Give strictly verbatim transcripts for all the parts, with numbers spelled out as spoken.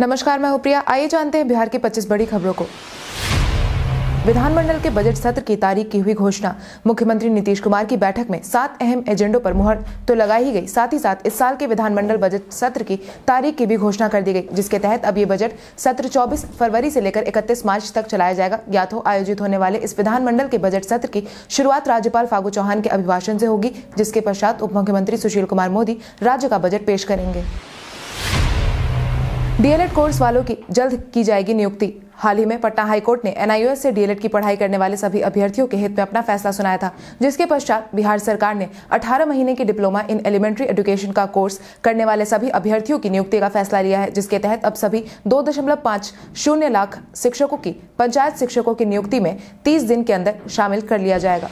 नमस्कार, मैं हूं प्रिया। आइए जानते हैं बिहार की पच्चीस बड़ी खबरों को। विधानमंडल के बजट सत्र की तारीख की हुई घोषणा। मुख्यमंत्री नीतीश कुमार की बैठक में सात अहम एजेंडों पर मुहर तो लगाई ही गई, साथ ही साथ इस साल के विधानमंडल बजट सत्र की तारीख की भी घोषणा कर दी गई, जिसके तहत अब ये बजट सत्र चौबीस फरवरी से लेकर इकतीस मार्च तक चलाया जाएगा। ज्ञात हो, आयोजित होने वाले इस विधानमंडल के बजट सत्र की शुरुआत राज्यपाल फागू चौहान के अभिभाषण से होगी, जिसके पश्चात उप मुख्यमंत्री सुशील कुमार मोदी राज्य का बजट पेश करेंगे। डीएलएड कोर्स वालों की जल्द की जाएगी नियुक्ति। हाल ही में पटना हाईकोर्ट ने एनआईओएस से डीएलएड की पढ़ाई करने वाले सभी अभ्यर्थियों के हित में अपना फैसला सुनाया था, जिसके पश्चात बिहार सरकार ने अठारह महीने की डिप्लोमा इन एलिमेंट्री एजुकेशन का कोर्स करने वाले सभी अभ्यर्थियों की नियुक्ति का फैसला लिया है, जिसके तहत अब सभी दो दशमलव पाँच शून्य लाख शिक्षकों की पंचायत शिक्षकों की नियुक्ति में तीस दिन के अंदर शामिल कर लिया जाएगा।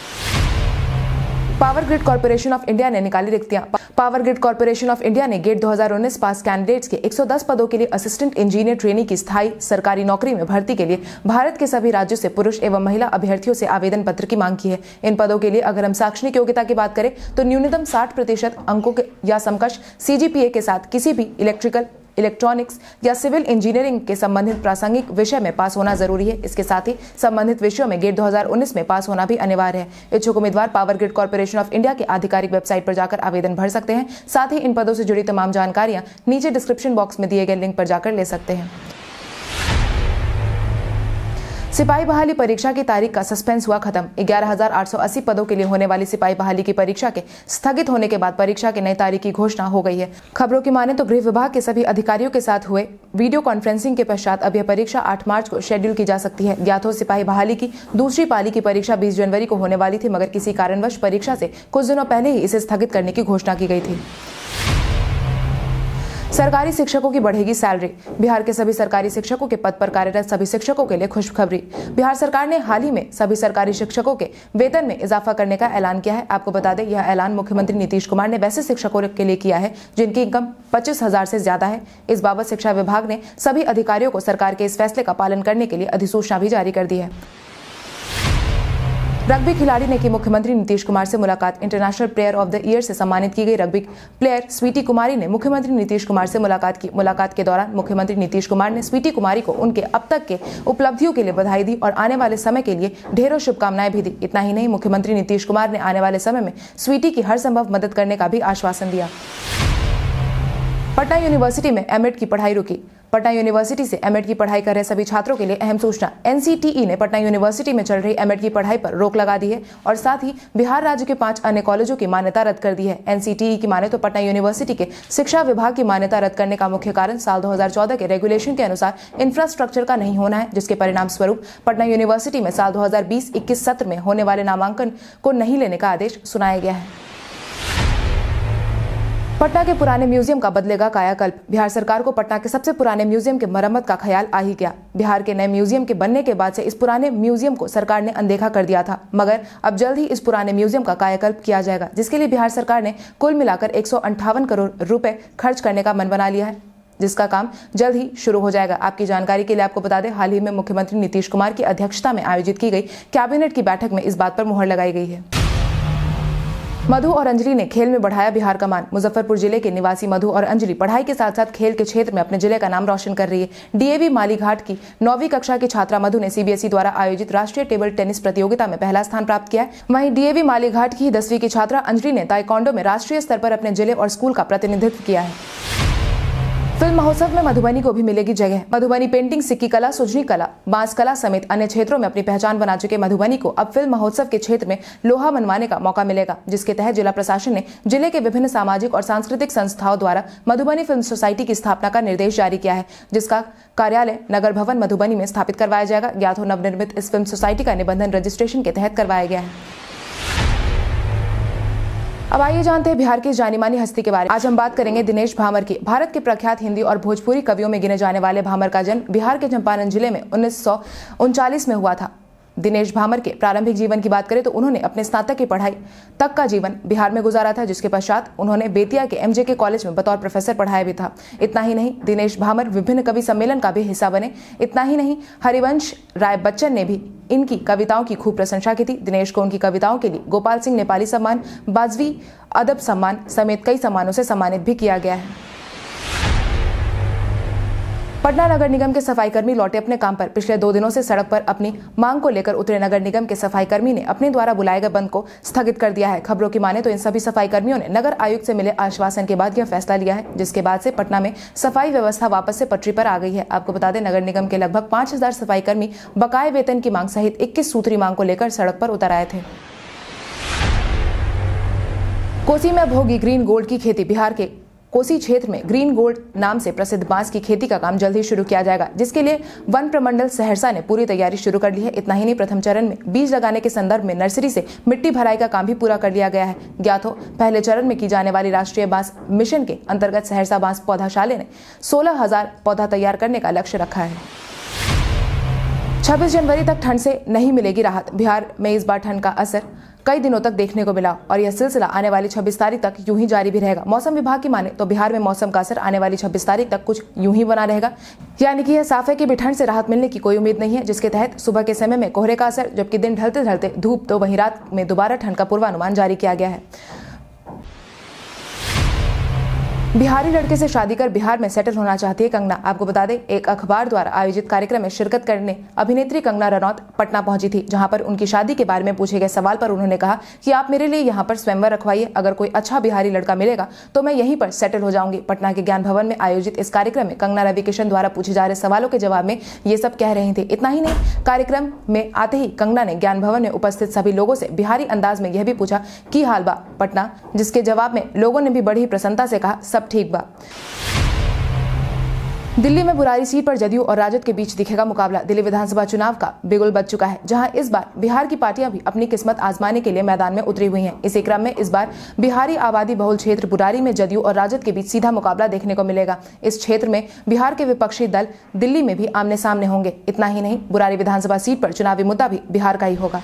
Power grid corporation of India ने निकाली रिक्तियां। Power grid corporation of India ने गेट दो हज़ार उन्नीस पास कैंडिडेट्स के एक सौ दस पदों के लिए असिस्टेंट इंजीनियर ट्रेनी की स्थायी सरकारी नौकरी में भर्ती के लिए भारत के सभी राज्यों से पुरुष एवं महिला अभ्यर्थियों से आवेदन पत्र की मांग की है। इन पदों के लिए अगर हम शैक्षणिक योग्यता की बात करें तो न्यूनतम साठ प्रतिशत अंकों के या समकक्ष सीजीपीए के साथ किसी भी इलेक्ट्रिकल, इलेक्ट्रॉनिक्स या सिविल इंजीनियरिंग के संबंधित प्रासंगिक विषय में पास होना जरूरी है। इसके साथ ही संबंधित विषयों में गेट दो हज़ार उन्नीस में पास होना भी अनिवार्य है। इच्छुक उम्मीदवार power grid corporation of India के आधिकारिक वेबसाइट पर जाकर आवेदन भर सकते हैं। साथ ही इन पदों से जुड़ी तमाम जानकारियां नीचे डिस्क्रिप्शन बॉक्स में दिए गए लिंक पर जाकर ले सकते हैं। सिपाही बहाली परीक्षा की तारीख का सस्पेंस हुआ खत्म। ग्यारह हजार आठ सौ अस्सी पदों के लिए होने वाली सिपाही बहाली की परीक्षा के स्थगित होने के बाद परीक्षा की नई तारीख की घोषणा हो गई है। खबरों की माने तो गृह विभाग के सभी अधिकारियों के साथ हुए वीडियो कॉन्फ्रेंसिंग के पश्चात अब यह परीक्षा आठ मार्च को शेड्यूल की जा सकती है। ज्ञात हो, सिपाही बहाली की दूसरी पाली की परीक्षा बीस जनवरी को होने वाली थी, मगर किसी कारणवश परीक्षा से कुछ दिनों पहले ही इसे स्थगित करने की घोषणा की गई थी। सरकारी शिक्षकों की बढ़ेगी सैलरी। बिहार के सभी सरकारी शिक्षकों के पद पर कार्यरत सभी शिक्षकों के लिए खुशखबरी। बिहार सरकार ने हाल ही में सभी सरकारी शिक्षकों के वेतन में इजाफा करने का ऐलान किया है। आपको बता दें, यह ऐलान मुख्यमंत्री नीतीश कुमार ने वैसे शिक्षकों के लिए किया है जिनकी इनकम पच्चीस हजार से ज्यादा है। इस बाबत शिक्षा विभाग ने सभी अधिकारियों को सरकार के इस फैसले का पालन करने के लिए अधिसूचना भी जारी कर दी है। रग्बी खिलाड़ी ने की मुख्यमंत्री नीतीश कुमार से मुलाकात। International player of the year से सम्मानित की गई रग्बी प्लेयर स्वीटी कुमारी ने मुख्यमंत्री नीतीश कुमार से मुलाकात की। मुलाकात के दौरान मुख्यमंत्री नीतीश कुमार ने स्वीटी कुमारी को उनके अब तक के उपलब्धियों के लिए बधाई दी और आने वाले समय के लिए ढेरों शुभकामनाएं भी दी। इतना ही नहीं, मुख्यमंत्री नीतीश कुमार ने आने वाले समय में स्वीटी की हर संभव मदद करने का भी आश्वासन दिया। पटना यूनिवर्सिटी में एम.एड की पढ़ाई रुकी। पटना यूनिवर्सिटी से एम.एड की पढ़ाई कर रहे सभी छात्रों के लिए अहम सूचना। एनसीटीई ने पटना यूनिवर्सिटी में चल रही एम.एड की पढ़ाई पर रोक लगा दी है और साथ ही बिहार राज्य के पांच अन्य कॉलेजों की मान्यता रद्द कर दी है। एनसीटीई की माने तो पटना यूनिवर्सिटी के शिक्षा विभाग की मान्यता रद्द करने का मुख्य कारण साल दो हज़ार चौदह के रेगुलेशन के अनुसार इंफ्रास्ट्रक्चर का नहीं होना है, जिसके परिणाम स्वरूप पटना यूनिवर्सिटी में साल दो हजार बीस इक्कीस सत्र में होने वाले नामांकन को नहीं लेने का आदेश सुनाया गया है। पटना के पुराने म्यूजियम का बदलेगा कायाकल्प। बिहार सरकार को पटना के सबसे पुराने म्यूजियम के मरम्मत का ख्याल आ ही गया। बिहार के नए म्यूजियम के बनने के बाद से इस पुराने म्यूजियम को सरकार ने अनदेखा कर दिया था, मगर अब जल्द ही इस पुराने म्यूजियम का कायाकल्प किया जाएगा, जिसके लिए बिहार सरकार ने कुल मिलाकर एक सौ अंठावन करोड़ रुपए खर्च करने का मन बना लिया है, जिसका काम जल्द ही शुरू हो जाएगा। आपकी जानकारी के लिए आपको बता दें, हाल ही में मुख्यमंत्री नीतीश कुमार की अध्यक्षता में आयोजित की गई कैबिनेट की बैठक में इस बात पर मुहर लगाई गई है। मधु और अंजलि ने खेल में बढ़ाया बिहार का मान। मुजफ्फरपुर जिले के निवासी मधु और अंजलि पढ़ाई के साथ साथ खेल के क्षेत्र में अपने जिले का नाम रोशन कर रही है। डीएवी मालीघाट की नौवीं कक्षा की छात्रा मधु ने सीबीएसई द्वारा आयोजित राष्ट्रीय टेबल टेनिस प्रतियोगिता में पहला स्थान प्राप्त किया है। वहीं डीएवी मालीघाट की दसवीं की छात्रा अंजलि ने ताइक्वांडो में राष्ट्रीय स्तर पर अपने जिले और स्कूल का प्रतिनिधित्व किया है। फिल्म महोत्सव में मधुबनी को भी मिलेगी जगह। मधुबनी पेंटिंग, सिक्की कला, सुजनी कला, बांस कला समेत अन्य क्षेत्रों में अपनी पहचान बना चुके मधुबनी को अब फिल्म महोत्सव के क्षेत्र में लोहा मनवाने का मौका मिलेगा, जिसके तहत जिला प्रशासन ने जिले के विभिन्न सामाजिक और सांस्कृतिक संस्थाओं द्वारा मधुबनी फिल्म सोसाइटी की स्थापना का निर्देश जारी किया है, जिसका कार्यालय नगर भवन मधुबनी में स्थापित करवाया जाएगा। ज्ञात हो, नवनिर्मित इस फिल्म सोसाइटी का निबंधन रजिस्ट्रेशन के तहत करवाया गया है। अब आइए जानते हैं बिहार की जानी मानी हस्ती के बारे में। आज हम बात करेंगे दिनेश भामर की। भारत के प्रख्यात हिंदी और भोजपुरी कवियों में गिने जाने वाले भामर का जन्म बिहार के चंपारण जिले में उन्नीस सौ उनचालीस में हुआ था। दिनेश भामर के प्रारंभिक जीवन की बात करें तो उन्होंने अपने स्नातक की पढ़ाई तक का जीवन बिहार में गुजारा था, जिसके पश्चात उन्होंने बेतिया के एम जे के कॉलेज में बतौर प्रोफेसर पढ़ाया भी था। इतना ही नहीं, दिनेश भामर विभिन्न कवि सम्मेलन का भी हिस्सा बने। इतना ही नहीं, हरिवंश राय बच्चन ने भी इनकी कविताओं की खूब प्रशंसा की थी। दिनेश को उनकी कविताओं के लिए गोपाल सिंह नेपाली सम्मान, बाजवी अदब सम्मान समेत कई सम्मानों से सम्मानित भी किया गया है। पटना नगर निगम के सफाई कर्मी लौटे अपने काम पर। पिछले दो दिनों से सड़क पर अपनी मांग को लेकर उतरे नगर निगम के सफाई कर्मी ने अपने द्वारा बुलाए गए बंद को स्थगित कर दिया है। खबरों की माने तो इन सभी सफाई कर्मियों ने नगर आयुक्त से मिले आश्वासन के बाद यह फैसला लिया है, जिसके बाद से पटना में सफाई व्यवस्था वापस से पटरी पर आ गई है। आपको बता दें, नगर निगम के लगभग पांच हजार सफाई कर्मी बकाये वेतन की मांग सहित इक्कीस सूत्री मांग को लेकर सड़क पर उतर आए थे। कोसी में अब होगी ग्रीन गोल्ड की खेती। बिहार के कोसी क्षेत्र में ग्रीन गोल्ड नाम से प्रसिद्ध बांस की खेती का काम जल्द ही शुरू किया जाएगा, जिसके लिए वन प्रमंडल सहरसा ने पूरी तैयारी शुरू कर ली है। इतना ही नहीं, प्रथम चरण में बीज लगाने के संदर्भ में नर्सरी से मिट्टी भराई का काम भी पूरा कर लिया गया है। ज्ञात हो, पहले चरण में की जाने वाली राष्ट्रीय बांस मिशन के अंतर्गत सहरसा बांस पौधाशाले ने सोलह हजार पौधा तैयार करने का लक्ष्य रखा है। छब्बीस जनवरी तक ठंड से नहीं मिलेगी राहत। बिहार में इस बार ठंड का असर कई दिनों तक देखने को मिला और यह सिलसिला आने वाली छब्बीस तारीख तक यूं ही जारी भी रहेगा। मौसम विभाग की माने तो बिहार में मौसम का असर आने वाली छब्बीस तारीख तक कुछ यूं ही बना रहेगा, यानी कि यह साफ है कि भी ठंड से राहत मिलने की कोई उम्मीद नहीं है, जिसके तहत सुबह के समय में कोहरे का असर, जबकि दिन ढलते ढलते धूप, तो वहीं रात में दोबारा ठंड का पूर्वानुमान जारी किया गया है। बिहारी लड़के से शादी कर बिहार में सेटल होना चाहती है कंगना। आपको बता दें, एक अखबार द्वारा आयोजित कार्यक्रम में शिरकत करने अभिनेत्री कंगना रनौत पटना पहुंची थी, जहां पर उनकी शादी के बारे में पूछे गए सवाल पर उन्होंने कहा कि आप मेरे लिए यहां पर स्वयंवर रखवाइए, अगर कोई अच्छा बिहारी लड़का मिलेगा तो मैं यहीं पर सेटल हो जाऊंगी। पटना के ज्ञान भवन में आयोजित इस कार्यक्रम में कंगना रवि किशन द्वारा पूछे जा रहे सवालों के जवाब में ये सब कह रही थी। इतना ही नहीं, कार्यक्रम में आते ही कंगना ने ज्ञान भवन में उपस्थित सभी लोगों से बिहारी अंदाज में यह भी पूछा कि हाल बा पटना, जिसके जवाब में लोगों ने भी बड़ी प्रसन्नता से कहा सब ठीक बा। दिल्ली में बुरारी सीट पर जदयू और राजद के बीच दिखेगा मुकाबला। दिल्ली विधानसभा चुनाव का बिगुल बज चुका है, जहां इस बार बिहार की पार्टियां भी अपनी किस्मत आजमाने के लिए मैदान में उतरी हुई हैं। इसी क्रम में इस बार बिहारी आबादी बहुल क्षेत्र बुरारी में जदयू और राजद के बीच सीधा मुकाबला देखने को मिलेगा। इस क्षेत्र में बिहार के विपक्षी दल दिल्ली में भी आमने सामने होंगे। इतना ही नहीं, बुरारी विधानसभा सीट पर चुनावी मुद्दा भी बिहार का ही होगा।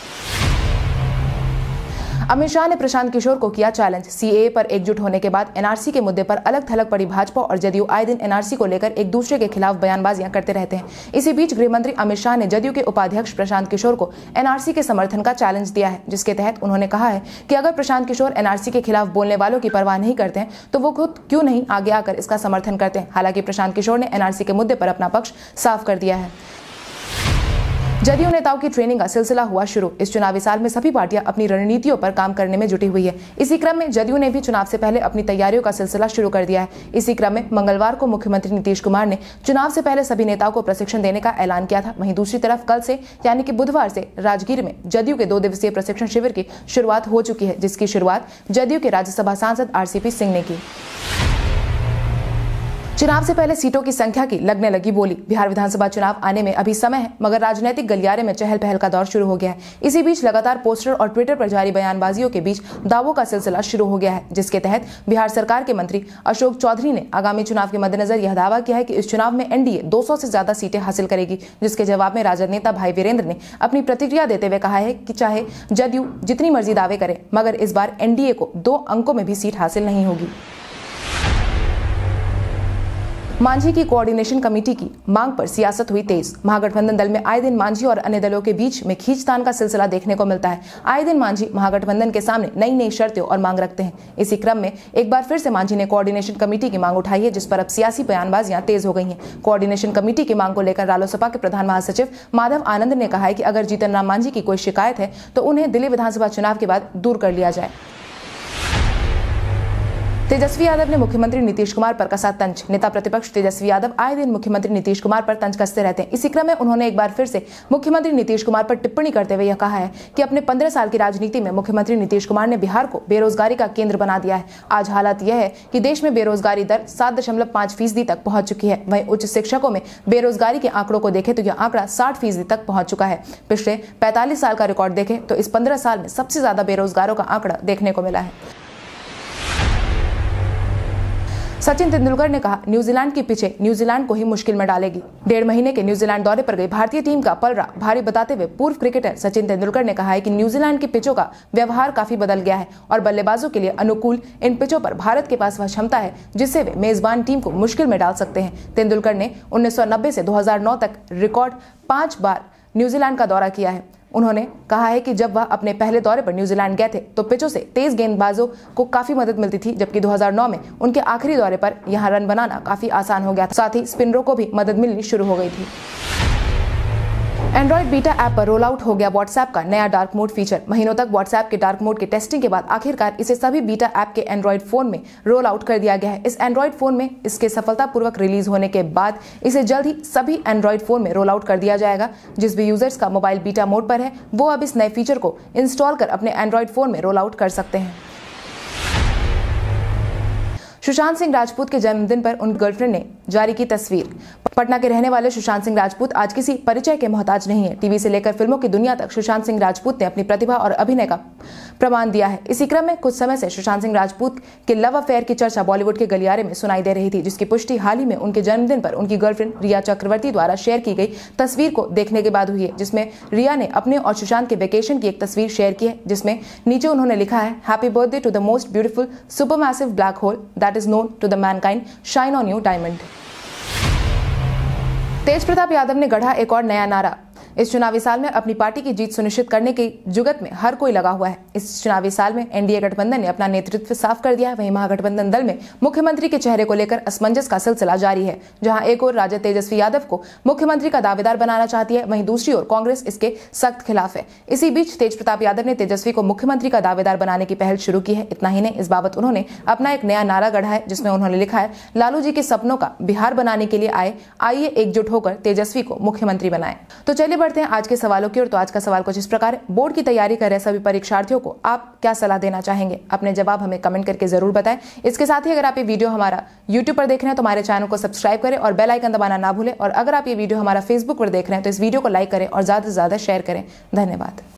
अमित शाह ने प्रशांत किशोर को किया चैलेंज। सीएए पर एकजुट होने के बाद एनआरसी के मुद्दे पर अलग थलग पड़ी भाजपा और जदयू आए दिन एनआरसी को लेकर एक दूसरे के खिलाफ बयानबाजियां करते रहते हैं। इसी बीच गृह मंत्री अमित शाह ने जदयू के उपाध्यक्ष प्रशांत किशोर को एनआरसी के समर्थन का चैलेंज दिया है, जिसके तहत उन्होंने कहा है कि अगर प्रशांत किशोर एनआरसी के खिलाफ बोलने वालों की परवाह नहीं करते हैं तो वो खुद क्यों नहीं आगे आकर इसका समर्थन करते हैं। हालांकि प्रशांत किशोर ने एनआरसी के मुद्दे पर अपना पक्ष साफ कर दिया है। जदयू नेताओं की ट्रेनिंग का सिलसिला हुआ शुरू। इस चुनावी साल में सभी पार्टियां अपनी रणनीतियों पर काम करने में जुटी हुई है। इसी क्रम में जदयू ने भी चुनाव से पहले अपनी तैयारियों का सिलसिला शुरू कर दिया है। इसी क्रम में मंगलवार को मुख्यमंत्री नीतीश कुमार ने चुनाव से पहले सभी नेताओं को प्रशिक्षण देने का ऐलान किया था। वहीं दूसरी तरफ कल से यानी कि बुधवार से राजगीर में जदयू के दो दिवसीय प्रशिक्षण शिविर की शुरुआत हो चुकी है, जिसकी शुरुआत जदयू के राज्यसभा सांसद आरसीपी सिंह ने की। चुनाव से पहले सीटों की संख्या की लगने लगी बोली। बिहार विधानसभा चुनाव आने में अभी समय है, मगर राजनीतिक गलियारे में चहल पहल का दौर शुरू हो गया है। इसी बीच लगातार पोस्टर और ट्विटर पर जारी बयानबाजियों के बीच दावों का सिलसिला शुरू हो गया है, जिसके तहत बिहार सरकार के मंत्री अशोक चौधरी ने आगामी चुनाव के मद्देनजर यह दावा किया है कि इस चुनाव में एनडीए दो सौ से ज्यादा सीटें हासिल करेगी। जिसके जवाब में राजद नेता भाई वीरेंद्र ने अपनी प्रतिक्रिया देते हुए कहा है कि चाहे जदयू जितनी मर्जी दावे करे, मगर इस बार एनडीए को दो अंकों में भी सीट हासिल नहीं होगी। मांझी की कोऑर्डिनेशन कमेटी की मांग पर सियासत हुई तेज। महागठबंधन दल में आए दिन मांझी और अन्य दलों के बीच में खींचतान का सिलसिला देखने को मिलता है। आए दिन मांझी महागठबंधन के सामने नई नई शर्तें और मांग रखते हैं। इसी क्रम में एक बार फिर से मांझी ने कोऑर्डिनेशन कमेटी की मांग उठाई है, जिस पर अब सियासी बयानबाजियां तेज हो गई हैं। कोऑर्डिनेशन कमेटी की मांग को लेकर रालोसपा के प्रधान महासचिव माधव आनंद ने कहा है कि अगर जीतन राम मांझी की कोई शिकायत है तो उन्हें दिल्ली विधानसभा चुनाव के बाद दूर कर लिया जाए। तेजस्वी यादव ने मुख्यमंत्री नीतीश कुमार पर कसा तंज। नेता प्रतिपक्ष तेजस्वी यादव आए दिन मुख्यमंत्री नीतीश कुमार पर तंज कसते रहते हैं। इसी क्रम में उन्होंने एक बार फिर से मुख्यमंत्री नीतीश कुमार पर टिप्पणी करते हुए यह कहा है कि अपने पंद्रह साल की राजनीति में मुख्यमंत्री नीतीश कुमार ने बिहार को बेरोजगारी का केंद्र बना दिया है। आज हालात यह है कि देश में बेरोजगारी दर सात दशमलव पांच फीसदी तक पहुंच चुकी है। वहीं उच्च शिक्षकों में बेरोजगारी के आंकड़ों को देखें तो यह आंकड़ा साठ फीसदी तक पहुंच चुका है। पिछले पैंतालीस साल का रिकॉर्ड देखें तो इस पंद्रह साल में सबसे ज्यादा बेरोजगारों का आंकड़ा देखने को मिला है। सचिन तेंदुलकर ने कहा न्यूजीलैंड की पिचें न्यूजीलैंड को ही मुश्किल में डालेगी। डेढ़ महीने के न्यूजीलैंड दौरे पर गई भारतीय टीम का पलड़ा भारी बताते हुए पूर्व क्रिकेटर सचिन तेंदुलकर ने कहा है कि न्यूजीलैंड की पिचों का व्यवहार काफी बदल गया है और बल्लेबाजों के लिए अनुकूल इन पिचों पर भारत के पास वह क्षमता है जिससे वे मेजबान टीम को मुश्किल में डाल सकते हैं। तेंदुलकर ने उन्नीस सौ नब्बे से दो हजार नौ तक रिकॉर्ड पांच बार न्यूजीलैंड का दौरा किया है। उन्होंने कहा है कि जब वह अपने पहले दौरे पर न्यूजीलैंड गए थे तो पिचों से तेज गेंदबाजों को काफी मदद मिलती थी, जबकि दो हज़ार नौ में उनके आखिरी दौरे पर यहां रन बनाना काफी आसान हो गया था। साथ ही स्पिनरों को भी मदद मिलनी शुरू हो गई थी। एंड्रॉइड बीटा ऐप पर रोल आउट हो गया व्हाट्सएप का नया डार्क मोड फीचर। महीनों तक व्हाट्सएप के डार्क मोड के टेस्टिंग के बाद आखिरकार इसे सभी बीटा ऐप के एंड्रॉइड फोन में रोल आउट कर दिया गया है। इस एंड्रॉइड फोन में इसके सफलतापूर्वक रिलीज होने के बाद इसे जल्द ही सभी एंड्रॉइड फोन में रोल आउट कर दिया जाएगा। जिस भी यूजर्स का मोबाइल बीटा मोड पर है वो अब इस नए फीचर को इंस्टॉल कर अपने एंड्रॉइड फोन में रोल आउट कर सकते हैं। सुशांत सिंह राजपूत के जन्मदिन पर उनकी गर्लफ्रेंड ने जारी की तस्वीर। पटना के रहने वाले सुशांत सिंह राजपूत आज किसी परिचय के मोहताज नहीं है। टीवी से लेकर फिल्मों की दुनिया तक सुशांत सिंह राजपूत ने अपनी प्रतिभा और अभिनय का प्रमाण दिया है। इसी क्रम में कुछ समय से सुशांत सिंह राजपूत के लव अफेयर की चर्चा बॉलीवुड के गलियारे में सुनाई दे रही थी, जिसकी पुष्टि हाल ही में उनके जन्मदिन पर उनकी गर्लफ्रेंड रिया चक्रवर्ती द्वारा शेयर की गई तस्वीर को देखने के बाद हुई है, जिसमें रिया ने अपने और सुशांत के वेकेशन की एक तस्वीर शेयर की है, जिसमें नीचे उन्होंने लिखा है, happy birthday to the most beautiful supermassive black hole that is known to the mankind, shine on you diamond. Tej Pratap Yadav ने गढ़ा एक और नया नारा। इस चुनावी साल में अपनी पार्टी की जीत सुनिश्चित करने की जुगत में हर कोई लगा हुआ है। इस चुनावी साल में एनडीए गठबंधन ने अपना नेतृत्व साफ कर दिया है। वहीं महागठबंधन दल में मुख्यमंत्री के चेहरे को लेकर असमंजस का सिलसिला जारी है, जहां एक ओर राजद तेजस्वी यादव को मुख्यमंत्री का दावेदार बनाना चाहती है, वहीं दूसरी ओर कांग्रेस इसके सख्त खिलाफ है। इसी बीच तेज प्रताप यादव ने तेजस्वी को मुख्यमंत्री का दावेदार बनाने की पहल शुरू की है। इतना ही नहीं, इस बाबत उन्होंने अपना एक नया नारा गढ़ा है, जिसमें उन्होंने लिखा है, लालू जी के सपनों का बिहार बनाने के लिए आए, आइए एकजुट होकर तेजस्वी को मुख्यमंत्री बनाएं। तो चलिए बढ़ते हैं आज के सवालों की ओर। तो आज का सवाल कुछ इस प्रकार है, बोर्ड की तैयारी कर रहे सभी परीक्षार्थियों को आप क्या सलाह देना चाहेंगे? अपने जवाब हमें कमेंट करके जरूर बताएं। इसके साथ ही अगर आप ये वीडियो हमारा यूट्यूब पर देख रहे हैं तो हमारे चैनल को सब्सक्राइब करें और बेल आइकन दबाना ना भूलें। और अगर आप ये वीडियो हमारा फेसबुक पर देख रहे हैं तो इस वीडियो को लाइक करें और ज्यादा से ज्यादा शेयर करें। धन्यवाद।